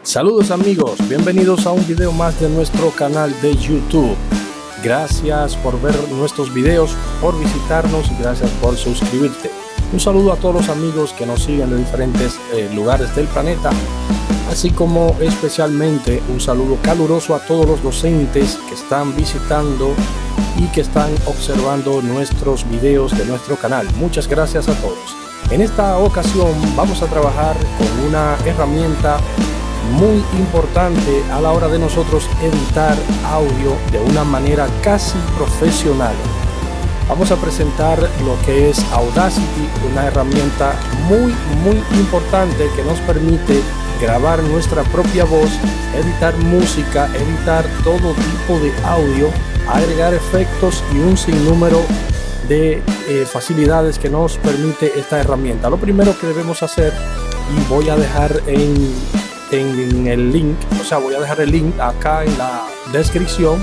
Saludos amigos, bienvenidos a un video más de nuestro canal de YouTube. Gracias por ver nuestros videos, por visitarnos y gracias por suscribirte. Un saludo a todos los amigos que nos siguen de diferentes lugares del planeta, así como especialmente un saludo caluroso a todos los docentes que están visitando y que están observando nuestros videos de nuestro canal. Muchas gracias a todos. En esta ocasión vamos a trabajar con una herramienta muy importante a la hora de nosotros editar audio de una manera casi profesional. Vamos a presentar lo que es Audacity, una herramienta muy importante que nos permite grabar nuestra propia voz, editar música, editar todo tipo de audio, agregar efectos y un sinnúmero de facilidades que nos permite esta herramienta. Lo primero que debemos hacer, y voy a dejar en el link, voy a dejar el link acá en la descripción.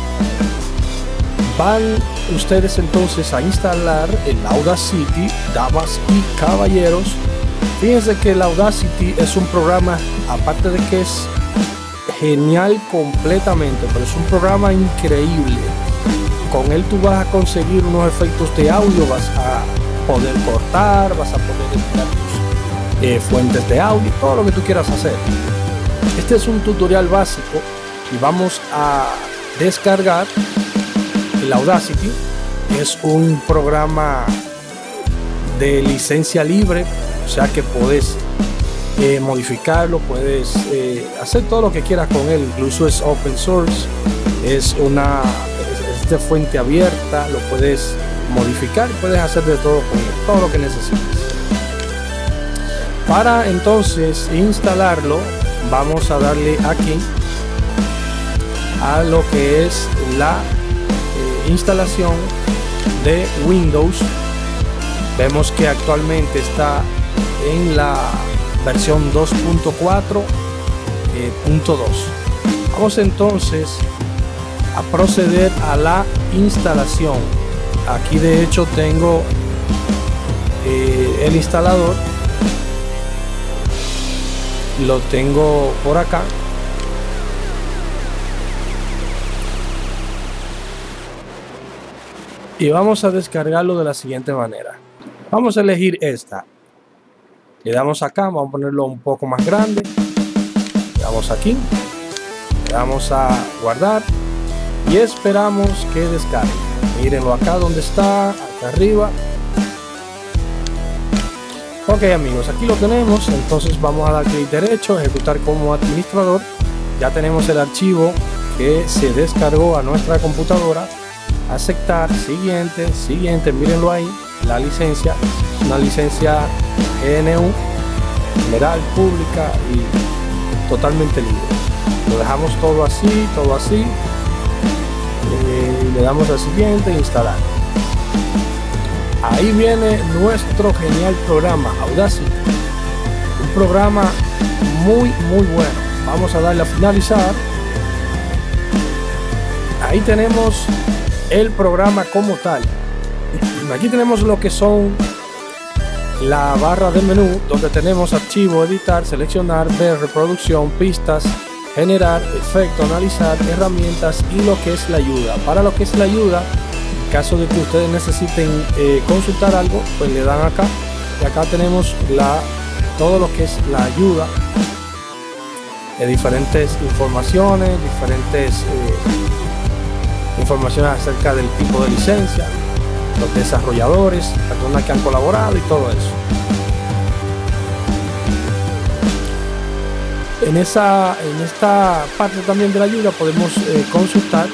Van ustedes entonces a instalar el Audacity, damas y caballeros. Fíjense que el Audacity es un programa, aparte de que es genial completamente, pero es un programa increíble. Con él tú vas a conseguir unos efectos de audio, vas a poder cortar, vas a poder editar fuentes de audio, todo lo que tú quieras hacer. Este es un tutorial básico y vamos a descargar el Audacity. Es un programa de licencia libre, o sea que puedes modificarlo, puedes hacer todo lo que quieras con él. Incluso es open source, es de fuente abierta, lo puedes modificar, puedes hacer de todo con él, todo lo que necesites. Para entonces instalarlo, vamos a darle aquí a lo que es la instalación de Windows. Vemos que actualmente está en la versión 2.4.2. Vamos entonces a proceder a la instalación. Aquí de hecho tengo el instalador. Lo tengo por acá. Y vamos a descargarlo de la siguiente manera. Vamos a elegir esta. Le damos acá, vamos a ponerlo un poco más grande. Le damos aquí. Le damos a guardar. Y esperamos que descargue. Mírenlo acá donde está, acá arriba. Ok amigos, aquí lo tenemos. Entonces vamos a dar clic derecho, ejecutar como administrador. Ya tenemos el archivo que se descargó a nuestra computadora. Aceptar, siguiente, mírenlo ahí. La licencia, una licencia GNU, general, pública y totalmente libre. Lo dejamos todo así. Le damos al siguiente, instalar. Ahí viene nuestro genial programa Audacity, un programa muy bueno. Vamos a darle a finalizar. Ahí tenemos el programa como tal. Aquí tenemos lo que son la barra de menú, donde tenemos archivo, editar, seleccionar, ver, reproducción, pistas, generar, efecto, analizar, herramientas y lo que es la ayuda. Para lo que es la ayuda, en caso de que ustedes necesiten consultar algo, pues le dan acá y acá tenemos todo lo que es la ayuda de diferentes informaciones, informaciones acerca del tipo de licencia, los desarrolladores, personas que han colaborado y todo eso. En esta parte también de la ayuda podemos consultar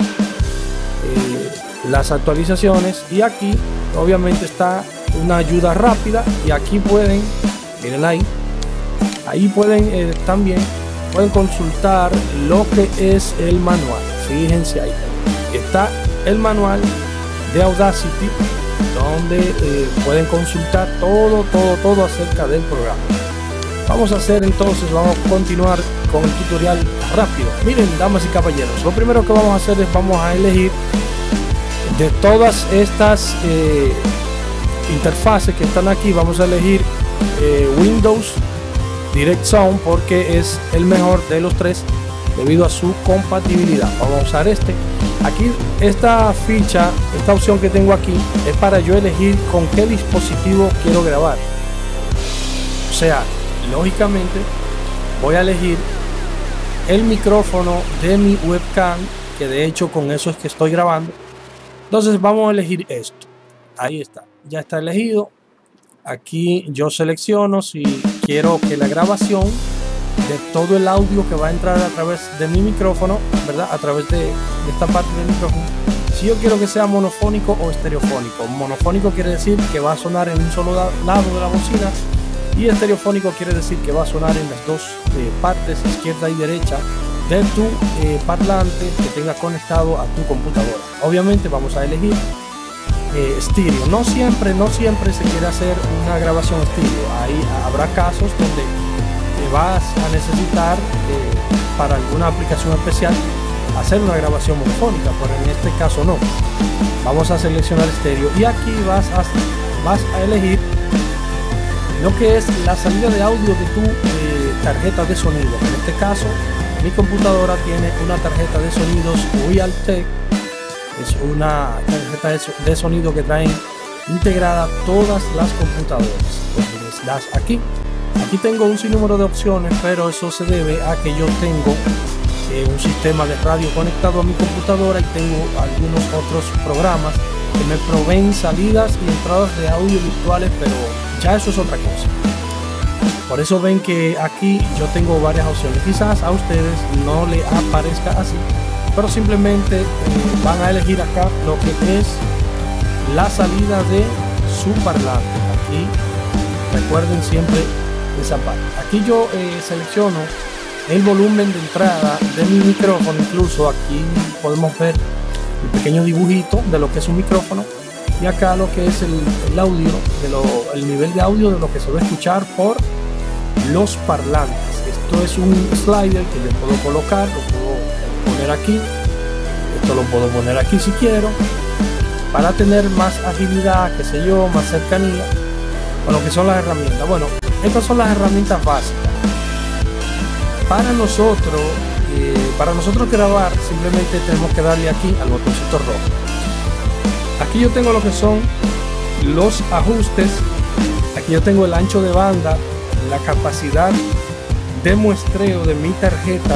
las actualizaciones, y aquí obviamente está una ayuda rápida, y aquí pueden, miren ahí pueden también consultar lo que es el manual. Fíjense ahí está el manual de Audacity, donde pueden consultar todo acerca del programa. Vamos a continuar con el tutorial rápido. Miren, damas y caballeros, lo primero que vamos a hacer es vamos a elegir de todas estas interfaces que están aquí. Vamos a elegir Windows Direct Sound porque es el mejor de los tres debido a su compatibilidad. Vamos a usar este. Aquí esta ficha, esta opción que tengo aquí es para yo elegir con qué dispositivo quiero grabar. O sea, lógicamente voy a elegir el micrófono de mi webcam, que de hecho con eso es que estoy grabando. Entonces vamos a elegir esto. Ahí está, ya está elegido. Aquí yo selecciono si quiero que la grabación de todo el audio que va a entrar a través de mi micrófono, ¿verdad? A través de esta parte del micrófono, si yo quiero que sea monofónico o estereofónico. Monofónico quiere decir que va a sonar en un solo lado de la bocina, y estereofónico quiere decir que va a sonar en las dos partes, izquierda y derecha, de tu parlante que tenga conectado a tu computadora. Obviamente vamos a elegir estéreo. No siempre se quiere hacer una grabación estéreo. Ahí habrá casos donde vas a necesitar para alguna aplicación especial hacer una grabación monofónica, pero en este caso no. Vamos a seleccionar estéreo y aquí vas a elegir lo que es la salida de audio de tu tarjeta de sonido. En este caso mi computadora tiene una tarjeta de sonidos Realtek. Es una tarjeta de sonido que traen integrada todas las computadoras. Entonces les das aquí. Aquí tengo un sinnúmero de opciones, pero eso se debe a que yo tengo un sistema de radio conectado a mi computadora y tengo algunos otros programas que me proveen salidas y entradas de audio virtuales, pero ya eso es otra cosa. Por eso ven que aquí yo tengo varias opciones. Quizás a ustedes no le aparezca así, pero simplemente van a elegir acá lo que es la salida de su parlante. Aquí recuerden siempre esa parte. Aquí yo selecciono el volumen de entrada de mi micrófono. Incluso aquí podemos ver el pequeño dibujito de lo que es un micrófono, y acá lo que es el audio, el nivel de audio de lo que se va a escuchar por los parlantes. Esto es un slider que yo puedo colocar, lo puedo poner aquí, esto lo puedo poner aquí si quiero, para tener más agilidad, qué sé yo, más cercanía con lo que son las herramientas. Bueno, estas son las herramientas básicas. Para nosotros grabar, simplemente tenemos que darle aquí al botoncito rojo. Aquí yo tengo lo que son los ajustes. Aquí yo tengo el ancho de banda, la capacidad de muestreo de mi tarjeta.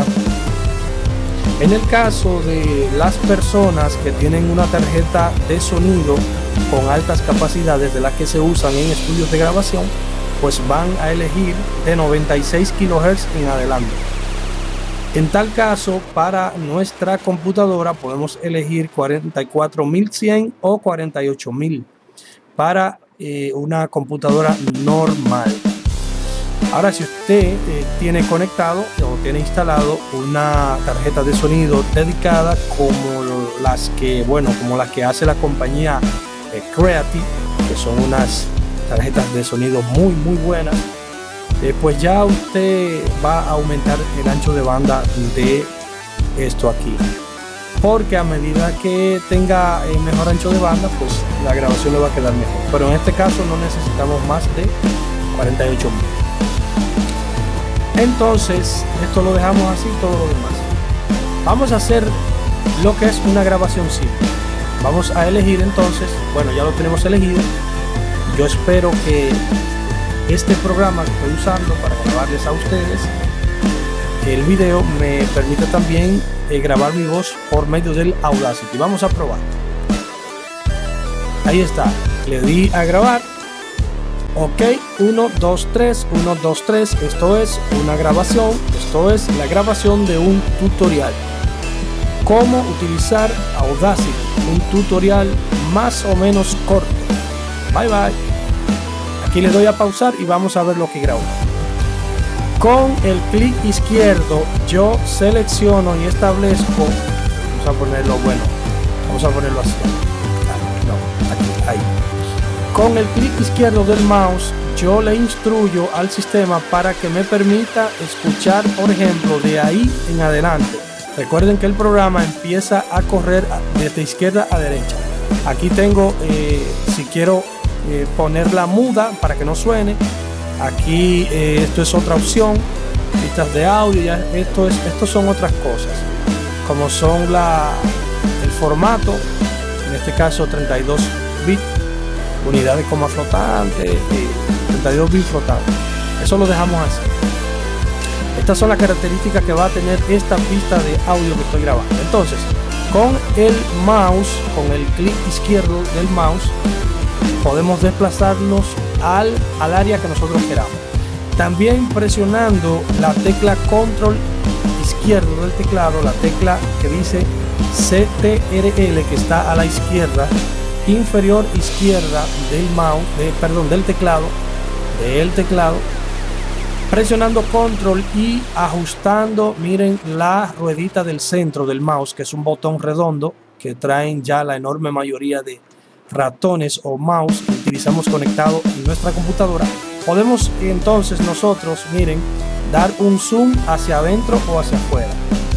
En el caso de las personas que tienen una tarjeta de sonido con altas capacidades, de las que se usan en estudios de grabación, pues van a elegir de 96 kHz en adelante. En tal caso, para nuestra computadora podemos elegir 44100 o 48000 para una computadora normal. Ahora, si usted tiene conectado o tiene instalado una tarjeta de sonido dedicada como las que hace la compañía Creative, que son unas tarjetas de sonido muy buenas, pues ya usted va a aumentar el ancho de banda de esto aquí, porque a medida que tenga mejor ancho de banda, pues la grabación le va a quedar mejor. Pero en este caso no necesitamos más de 48000. Entonces esto lo dejamos así. Todo lo demás vamos a hacer lo que es una grabación simple. Vamos a elegir entonces, bueno, ya lo tenemos elegido. Yo espero que este programa que estoy usando para grabarles a ustedes el video me permita también grabar mi voz por medio del Audacity. Vamos a probar. Ahí está, le di a grabar. Ok, 1, 2, 3, 1, 2, 3. Esto es una grabación. Esto es la grabación de un tutorial. Cómo utilizar Audacity. Un tutorial más o menos corto. Bye bye. Aquí le doy a pausar y vamos a ver lo que grabo. Con el clic izquierdo yo selecciono y establezco. Vamos a ponerlo Vamos a ponerlo así. No, aquí, ahí. Con el clic izquierdo del mouse yo le instruyo al sistema para que me permita escuchar, por ejemplo, de ahí en adelante. Recuerden que el programa empieza a correr desde izquierda a derecha. Aquí tengo, si quiero ponerla muda para que no suene, Aquí esto es otra opción, pistas de audio, ya estos son otras cosas, como son el formato, en este caso 32 bits, unidad de coma flotante, 32 bits flotante. Eso lo dejamos así. Estas son las características que va a tener esta pista de audio que estoy grabando. Entonces, con el mouse, con el clic izquierdo del mouse, podemos desplazarnos al área que nosotros queramos. También presionando la tecla control izquierdo del teclado, la tecla que dice CTRL, que está a la izquierda, inferior izquierda del mouse, del teclado, presionando control y ajustando, miren, la ruedita del centro del mouse, que es un botón redondo que traen ya la enorme mayoría de ratones o mouse que utilizamos conectado en nuestra computadora. Podemos entonces nosotros, miren, dar un zoom hacia adentro o hacia afuera.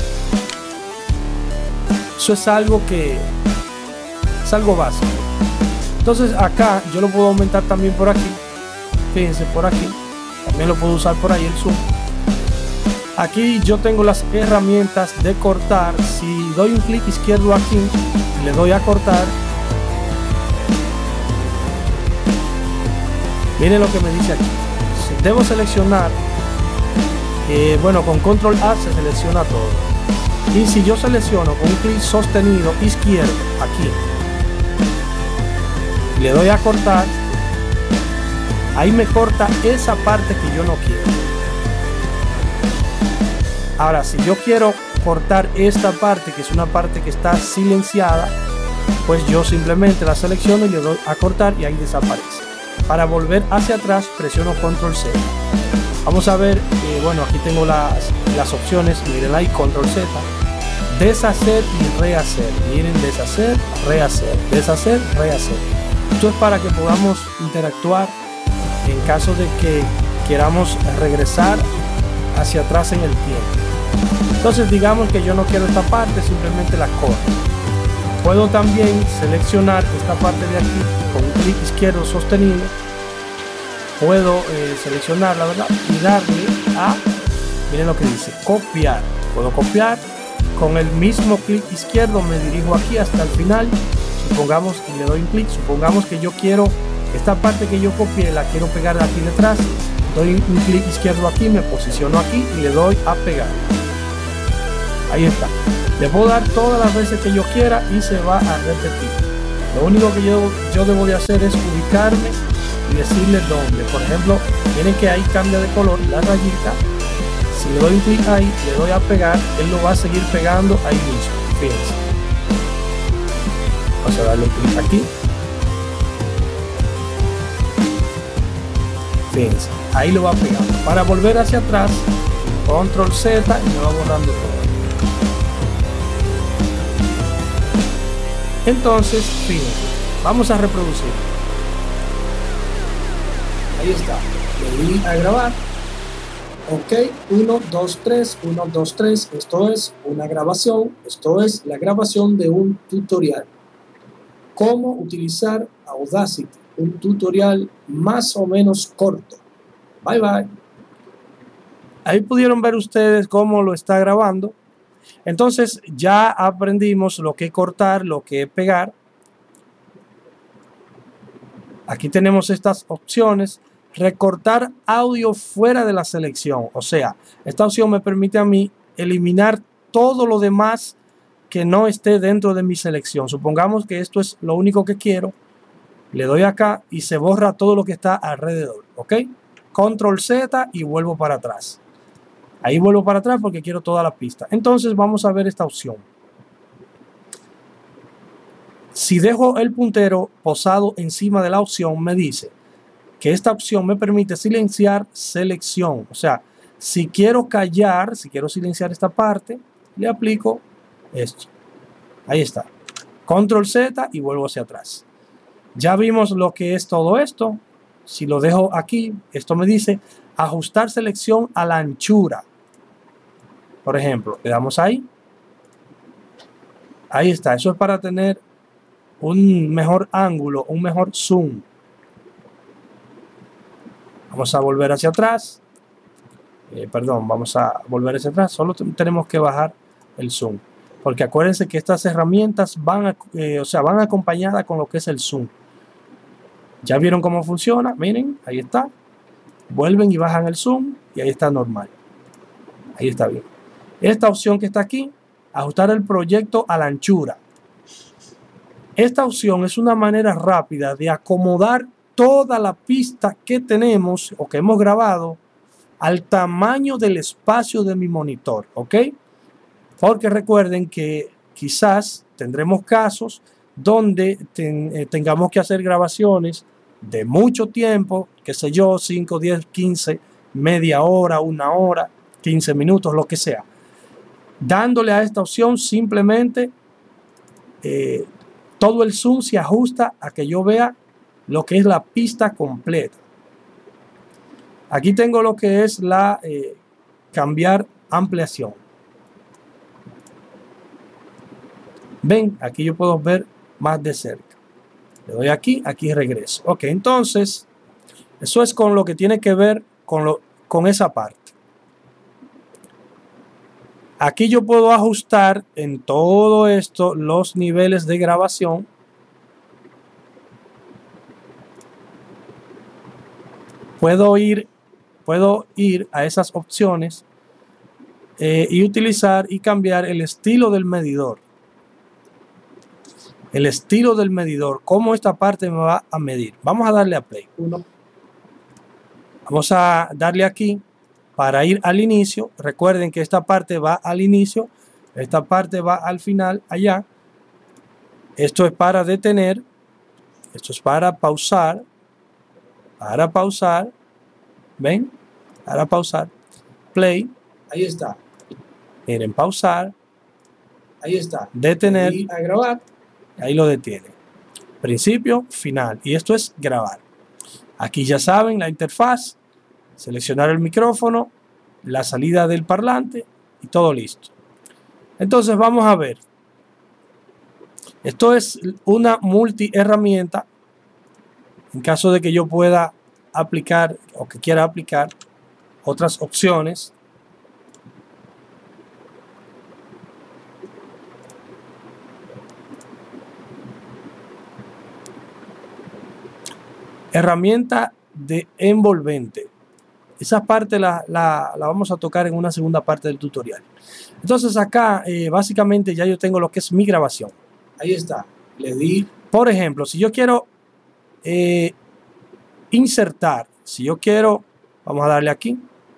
Eso es algo básico. Entonces acá yo lo puedo aumentar también por aquí. Fíjense, por aquí. También lo puedo usar por ahí el zoom. Aquí yo tengo las herramientas de cortar. Si doy un clic izquierdo aquí y le doy a cortar, miren lo que me dice aquí. Debo seleccionar, bueno, con control A se selecciona todo. Y si yo selecciono con un clic sostenido izquierdo aquí, le doy a cortar, ahí me corta esa parte que yo no quiero. Ahora, si yo quiero cortar esta parte, que es una parte que está silenciada, pues yo simplemente la selecciono y le doy a cortar y ahí desaparece. Para volver hacia atrás presiono control Z. Vamos a ver, bueno, aquí tengo las opciones, miren ahí, control Z, deshacer y rehacer. Miren, deshacer, rehacer, deshacer, rehacer. Esto es para que podamos interactuar en caso de que queramos regresar hacia atrás en el tiempo. Entonces digamos que yo no quiero esta parte, simplemente la corto. Puedo también seleccionar esta parte de aquí con un clic izquierdo sostenido. Puedo seleccionarla, ¿verdad? Y darle a, miren lo que dice, copiar. Puedo copiar. Con el mismo clic izquierdo me dirijo aquí hasta el final. Supongamos que le doy un clic. Supongamos que yo quiero esta parte que yo copié, la quiero pegar de aquí detrás. Doy un clic izquierdo aquí, me posiciono aquí y le doy a pegar. Ahí está. Le puedo dar todas las veces que yo quiera y se va a repetir. Lo único que yo debo de hacer es ubicarme y decirle dónde. Por ejemplo, miren que ahí cambia de color la rayita. Si le doy un clic ahí, le doy a pegar, él lo va a seguir pegando ahí mismo. Fíjense. Vamos a darle un clic aquí. Fíjense, ahí lo va pegando. Para volver hacia atrás, control Z y me va borrando todo. Entonces, fíjense, vamos a reproducir. Ahí está. Le di a grabar. Ok, 1, 2, 3, 1, 2, 3. Esto es una grabación. Esto es la grabación de un tutorial. Cómo utilizar Audacity. Un tutorial más o menos corto. Bye bye. Ahí pudieron ver ustedes cómo lo está grabando. Entonces ya aprendimos lo que es cortar, lo que es pegar. Aquí tenemos estas opciones. Recortar audio fuera de la selección. O sea, esta opción me permite a mí eliminar todo lo demás que no esté dentro de mi selección. Supongamos que esto es lo único que quiero. Le doy acá y se borra todo lo que está alrededor. ¿Ok? Control Z y vuelvo para atrás. Ahí vuelvo para atrás porque quiero toda la pista. Entonces vamos a ver esta opción. Si dejo el puntero posado encima de la opción, me dice que esta opción me permite silenciar selección. O sea, si quiero callar, si quiero silenciar esta parte, le aplico esto. Ahí está. Control Z y vuelvo hacia atrás. Ya vimos lo que es todo esto. Si lo dejo aquí, esto me dice ajustar selección a la anchura. Por ejemplo, le damos ahí. Ahí está. Eso es para tener un mejor ángulo, un mejor zoom. Vamos a volver hacia atrás. Perdón, vamos a volver hacia atrás. Solo tenemos que bajar el zoom. Porque acuérdense que estas herramientas van acompañadas con lo que es el zoom. ¿Ya vieron cómo funciona? Miren, ahí está. Vuelven y bajan el zoom y ahí está normal. Ahí está bien. Esta opción que está aquí, ajustar el proyecto a la anchura. Esta opción es una manera rápida de acomodar toda la pista que tenemos o que hemos grabado al tamaño del espacio de mi monitor, ¿ok? Porque recuerden que quizás tendremos casos donde tengamos que hacer grabaciones de mucho tiempo, qué sé yo, 5, 10, 15, media hora, 1 hora, 15 minutos, lo que sea. Dándole a esta opción simplemente todo el zoom se ajusta a que yo vea lo que es la pista completa. Aquí tengo lo que es la cambiar ampliación. Ven, aquí yo puedo ver más de cerca. Le doy aquí, aquí regreso. Ok, entonces, eso es con lo que tiene que ver con esa parte. Aquí yo puedo ajustar en todo esto los niveles de grabación. Puedo ir a esas opciones y utilizar y cambiar el estilo del medidor. El estilo del medidor, cómo esta parte me va a medir. Vamos a darle a play. Vamos a darle aquí para ir al inicio. Recuerden que esta parte va al inicio, esta parte va al final, allá. Esto es para detener, esto es para pausar, ¿ven? Para pausar, play, ahí está. Miren, pausar, ahí está. Detener, y a grabar, ahí lo detiene. Principio, final, y esto es grabar. Aquí ya saben la interfaz, seleccionar el micrófono, la salida del parlante y todo listo. Entonces vamos a ver. Esto es una multi herramienta. En caso de que yo pueda aplicar o que quiera aplicar otras opciones. Herramienta de envolvente. Esa parte la vamos a tocar en una segunda parte del tutorial. Entonces acá básicamente ya yo tengo lo que es mi grabación. Ahí está. Le di. Por ejemplo, si yo quiero insertar, si yo quiero, vamos a darle aquí.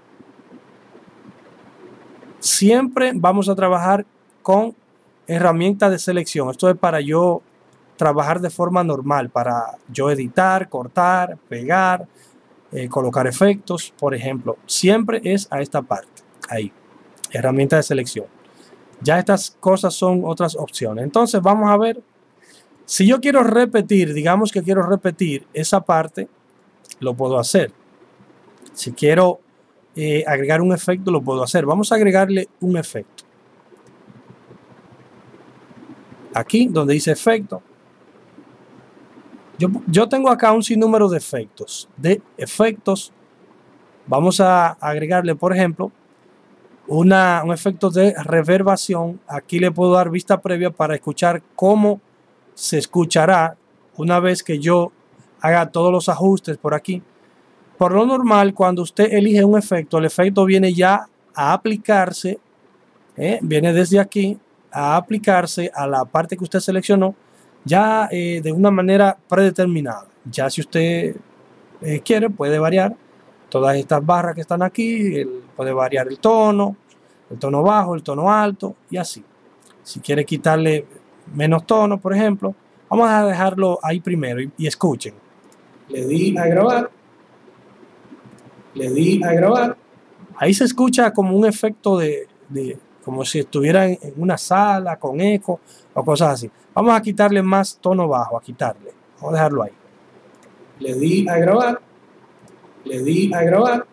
Siempre vamos a trabajar con herramientas de selección. Esto es para yo trabajar de forma normal, para yo editar, cortar, pegar, colocar efectos, por ejemplo. Siempre es a esta parte, ahí, herramienta de selección. Ya estas cosas son otras opciones. Entonces vamos a ver, si yo quiero repetir, digamos que quiero repetir esa parte, lo puedo hacer. Si quiero agregar un efecto, lo puedo hacer. Vamos a agregarle un efecto. Aquí donde dice efecto. Yo tengo acá un sinnúmero de efectos. Vamos a agregarle, por ejemplo, un efecto de reverbación. Aquí le puedo dar vista previa para escuchar cómo se escuchará una vez que yo haga todos los ajustes por aquí. Por lo normal, cuando usted elige un efecto, el efecto viene ya a aplicarse, viene desde aquí a aplicarse a la parte que usted seleccionó, ya de una manera predeterminada. Ya si usted quiere, puede variar todas estas barras que están aquí, puede variar el tono bajo, el tono alto y así. Si quiere quitarle menos tono, por ejemplo, vamos a dejarlo ahí primero y escuchen. Le di a grabar. Le di a grabar. Ahí se escucha como un efecto como si estuviera en una sala con eco o cosas así. Vamos a quitarle más tono bajo, a quitarle. Vamos a dejarlo ahí. Le di a grabar. Le di a grabar.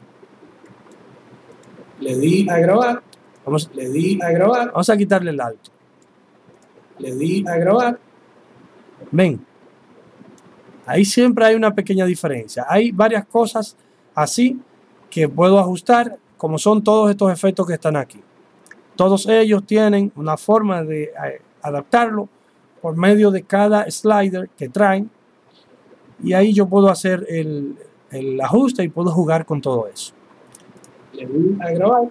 Le di a grabar. Le di a grabar. Vamos a quitarle el alto. Le di a grabar. Ven. Ahí siempre hay una pequeña diferencia. Hay varias cosas así que puedo ajustar como son todos estos efectos que están aquí. Todos ellos tienen una forma de adaptarlo por medio de cada slider que traen, y ahí yo puedo hacer el ajuste y puedo jugar con todo eso. Le doy a grabar.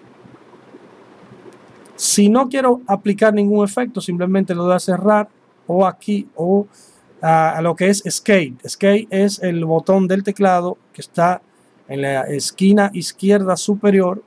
Si no quiero aplicar ningún efecto, simplemente le doy a cerrar, o aquí, o a lo que es Escape. Escape es el botón del teclado que está en la esquina izquierda superior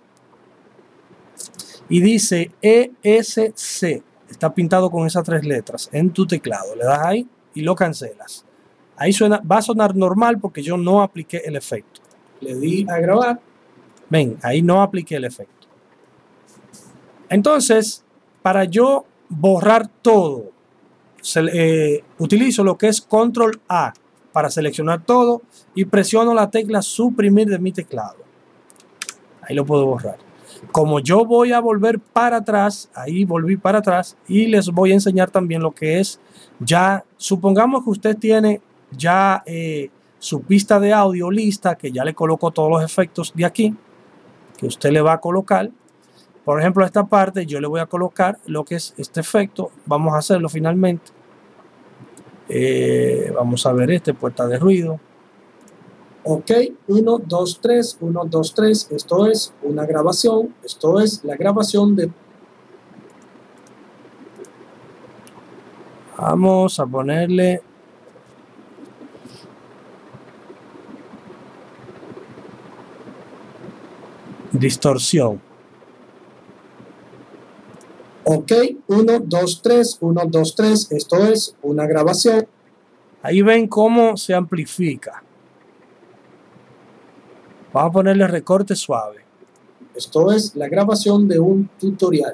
y dice ESC. Está pintado con esas 3 letras en tu teclado. Le das ahí y lo cancelas. Ahí suena, va a sonar normal porque yo no apliqué el efecto. Le di a grabar. Ven, ahí no apliqué el efecto. Entonces, para yo borrar todo, utilizo lo que es Control A para seleccionar todo y presiono la tecla suprimir de mi teclado. Ahí lo puedo borrar. Como yo voy a volver para atrás, ahí volví para atrás y les voy a enseñar también lo que es ya, supongamos que usted tiene ya su pista de audio lista, que ya le coloco todos los efectos de aquí, que usted le va a colocar. Por ejemplo, a esta parte yo le voy a colocar lo que es este efecto. Vamos a hacerlo finalmente. Vamos a ver puerta de ruido. Ok, 1, 2, 3, 1, 2, 3. Esto es una grabación. Esto es la grabación de... Vamos a ponerle... distorsión. Ok, 1, 2, 3, 1, 2, 3. Esto es una grabación. Ahí ven cómo se amplifica. Vamos a ponerle recorte suave. Esto es la grabación de un tutorial.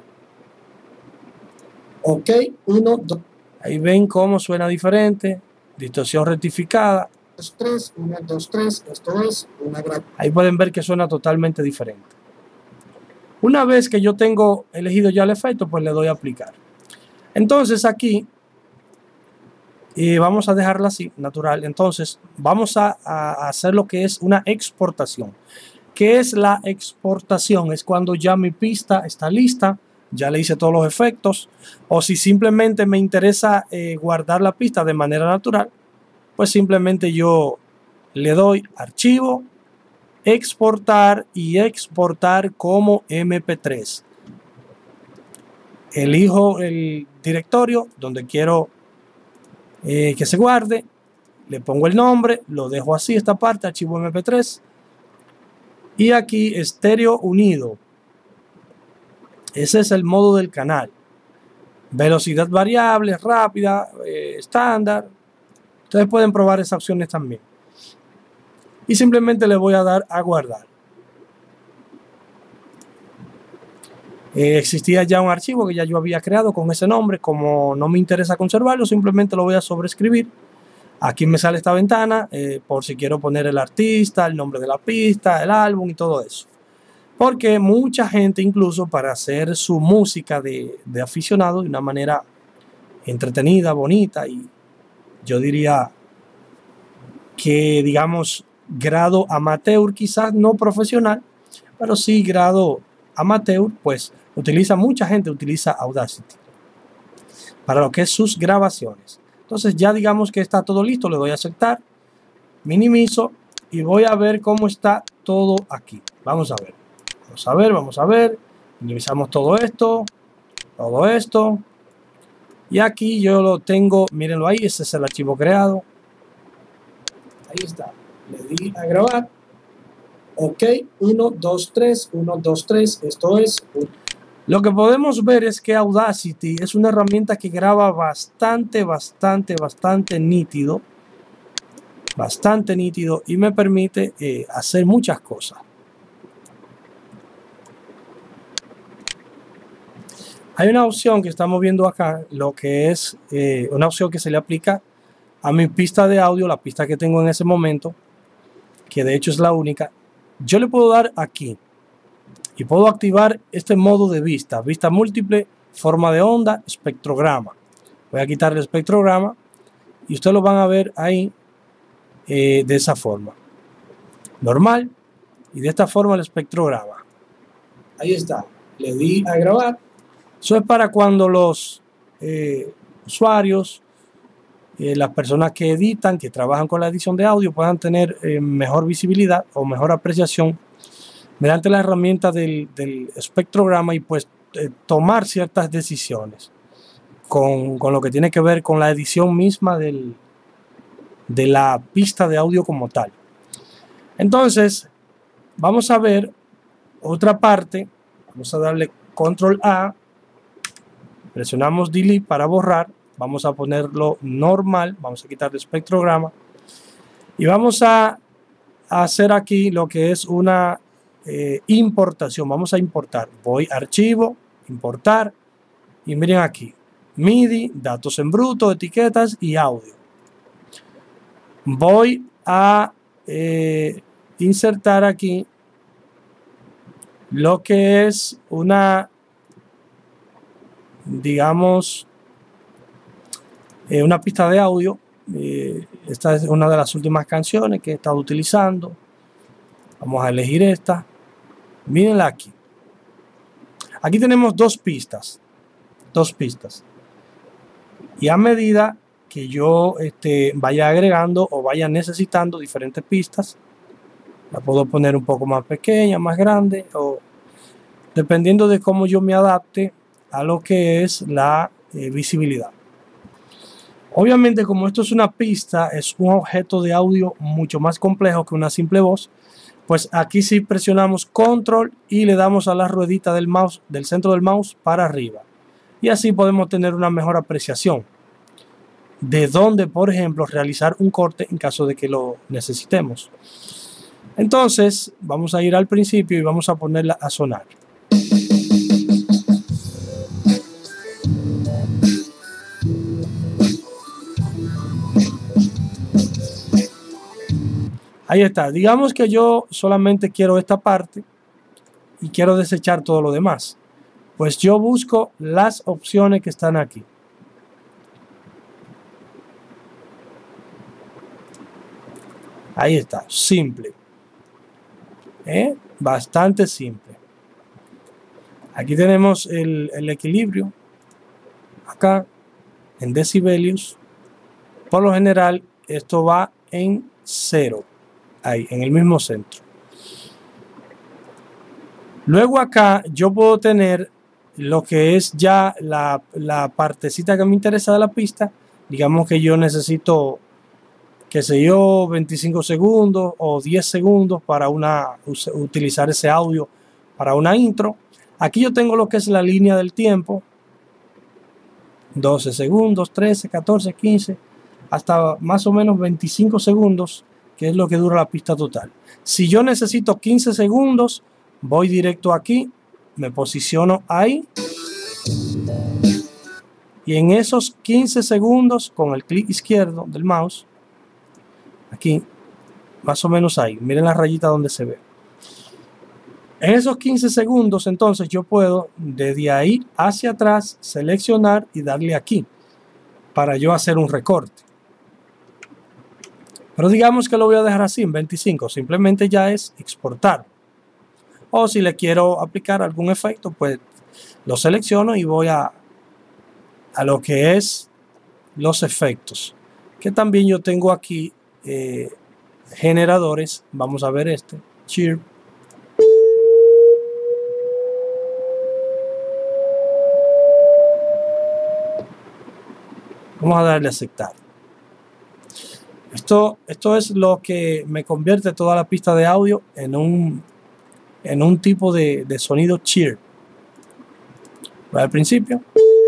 Ok, 1, 2. Ahí ven cómo suena diferente. Distorsión rectificada. 2, 3, 1, 2, 3. Esto es una grabación. Ahí pueden ver que suena totalmente diferente. Una vez que yo tengo elegido ya el efecto, pues le doy a aplicar. Entonces aquí, vamos a dejarla así, natural. Entonces vamos a hacer lo que es una exportación. ¿Qué es la exportación? Es cuando ya mi pista está lista, ya le hice todos los efectos, o si simplemente me interesa guardar la pista de manera natural, pues simplemente yo le doy archivo, exportar y exportar como MP3. Elijo el directorio donde quiero que se guarde, le pongo el nombre, lo dejo así, esta parte, archivo MP3, y aquí estéreo unido. Ese es el modo del canal. Velocidad variable, rápida, estándar. Ustedes pueden probar esas opciones también. Y simplemente le voy a dar a guardar. Existía ya un archivo que ya yo había creado con ese nombre. Como no me interesa conservarlo, simplemente lo voy a sobreescribir. Aquí me sale esta ventana por si quiero poner el artista, el nombre de la pista, el álbum y todo eso. Porque mucha gente, incluso para hacer su música de aficionado de una manera entretenida, bonita, y yo diría que, digamos, grado amateur, quizás no profesional, pero sí grado amateur, pues mucha gente utiliza Audacity para lo que es sus grabaciones. Entonces ya digamos que está todo listo, le doy a aceptar, minimizo y voy a ver cómo está todo aquí. Vamos a ver. Vamos a ver, minimizamos todo esto, y aquí yo lo tengo, mírenlo ahí, ese es el archivo creado, ahí está, le di a grabar, ok, 1, 2, 3, 1, 2, 3, esto es, lo que podemos ver es que Audacity es una herramienta que graba bastante nítido, y me permite hacer muchas cosas. Hay una opción que estamos viendo acá, lo que es una opción que se le aplica a mi pista de audio, la pista que tengo en ese momento, que de hecho es la única. Yo le puedo dar aquí y puedo activar este modo de vista múltiple, forma de onda, espectrograma. Voy a quitar el espectrograma y ustedes lo van a ver ahí de esa forma. normal, y de esta forma el espectrograma. Ahí está, le di a grabar. Eso es para cuando los usuarios, las personas que editan, que trabajan con la edición de audio, puedan tener mejor visibilidad o mejor apreciación mediante la herramienta del espectrograma y pues tomar ciertas decisiones con lo que tiene que ver con la edición misma de la pista de audio como tal. Entonces, vamos a ver otra parte. Vamos a darle control A, presionamos delete para borrar, vamos a ponerlo normal, vamos a quitar el espectrograma y vamos a hacer aquí lo que es una importación. Vamos a importar, voy a archivo, importar, y miren aquí, MIDI, datos en bruto, etiquetas y audio. Voy a insertar aquí lo que es una, digamos, una pista de audio. Esta es una de las últimas canciones que he estado utilizando. Vamos a elegir esta. Mírenla aquí. Aquí tenemos dos pistas. Y a medida que yo vaya agregando o vaya necesitando diferentes pistas, la puedo poner un poco más pequeña, más grande, o dependiendo de cómo yo me adapte a lo que es la visibilidad. Obviamente, como esto es una pista, es un objeto de audio mucho más complejo que una simple voz, pues aquí sí presionamos control y le damos a la ruedita del mouse, del centro del mouse para arriba. Y así podemos tener una mejor apreciación de dónde, por ejemplo, realizar un corte en caso de que lo necesitemos. Entonces, vamos a ir al principio y vamos a ponerla a sonar. Ahí está. Digamos que yo solamente quiero esta parte y quiero desechar todo lo demás. Pues yo busco las opciones que están aquí. Ahí está, simple. Bastante simple. Aquí tenemos el equilibrio. Acá, en decibelios. Por lo general, esto va en 0. Ahí, en el mismo centro. Luego acá yo puedo tener lo que es ya la partecita que me interesa de la pista. Digamos que yo necesito, qué sé yo, 25 segundos o 10 segundos para utilizar ese audio para una intro. Aquí yo tengo lo que es la línea del tiempo. 12 segundos, 13, 14, 15, hasta más o menos 25 segundos, que es lo que dura la pista total. Si yo necesito 15 segundos, voy directo aquí, me posiciono ahí y en esos 15 segundos con el clic izquierdo del mouse, aquí, más o menos ahí, miren la rayita donde se ve. En esos 15 segundos entonces yo puedo desde ahí hacia atrás seleccionar y darle aquí para yo hacer un recorte. Pero digamos que lo voy a dejar así en 25, simplemente ya es exportar. O si le quiero aplicar algún efecto, pues lo selecciono y voy a lo que es los efectos. Que también yo tengo aquí generadores. Vamos a ver este, Chirp. Vamos a darle a aceptar. Esto es lo que me convierte toda la pista de audio en un tipo de sonido chirp. Voy al principio.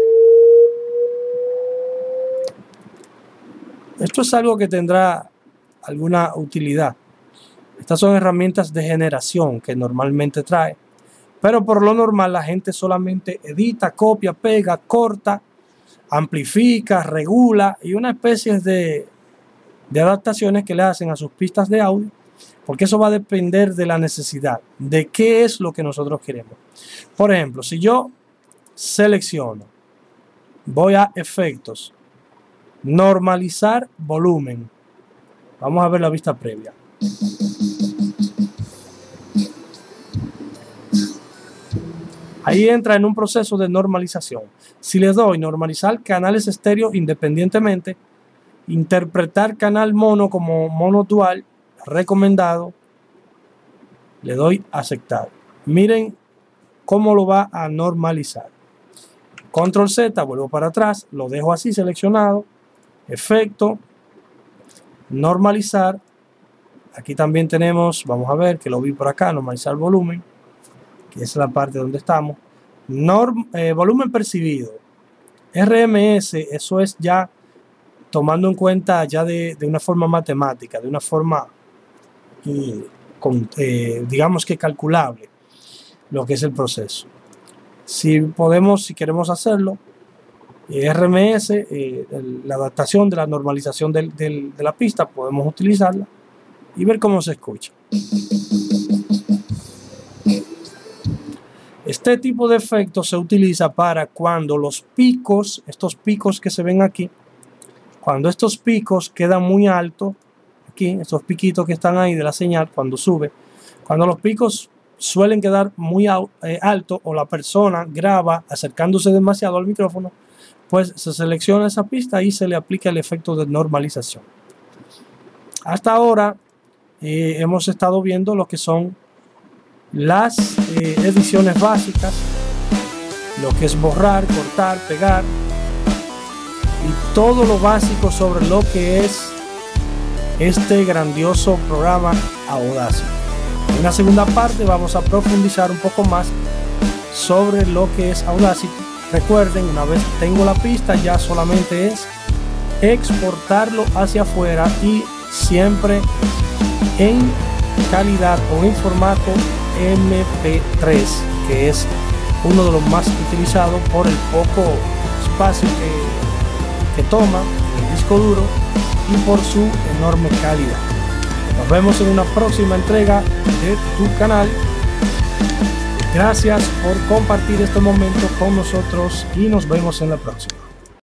Esto es algo que tendrá alguna utilidad. Estas son herramientas de generación que normalmente trae. Pero por lo normal la gente solamente edita, copia, pega, corta, amplifica, regula y una especie de adaptaciones que le hacen a sus pistas de audio, porque eso va a depender de la necesidad, de qué es lo que nosotros queremos. Por ejemplo, si yo selecciono, voy a efectos, normalizar volumen. Vamos a ver la vista previa. Ahí entra en un proceso de normalización. Si le doy normalizar canales estéreo independientemente, interpretar canal mono como mono dual, recomendado, le doy aceptar. Miren cómo lo va a normalizar. Control Z, vuelvo para atrás, lo dejo así seleccionado, efecto, normalizar. Aquí también tenemos, vamos a ver que lo vi por acá, normalizar volumen, que es la parte donde estamos. Volumen percibido, RMS, eso es ya tomando en cuenta ya de una forma matemática, de una forma digamos que calculable lo que es el proceso. Si queremos hacerlo, RMS, la adaptación de la normalización de la pista, podemos utilizarla y ver cómo se escucha. Este tipo de efecto se utiliza para cuando los picos, estos picos que se ven aquí, cuando estos picos quedan muy altos, aquí, estos piquitos que están ahí de la señal, cuando sube, cuando los picos suelen quedar muy alto o la persona graba acercándose demasiado al micrófono, pues se selecciona esa pista y se le aplica el efecto de normalización. Hasta ahora hemos estado viendo lo que son las ediciones básicas, lo que es borrar, cortar, pegar y todo lo básico sobre lo que es este grandioso programa Audacity. En la segunda parte vamos a profundizar un poco más sobre lo que es Audacity. Recuerden, una vez tengo la pista, ya solamente es exportarlo hacia afuera y siempre en calidad o en formato MP3, que es uno de los más utilizados por el poco espacio que toma el disco duro y por su enorme calidad. Nos vemos en una próxima entrega de tu canal. Gracias por compartir este momento con nosotros y nos vemos en la próxima.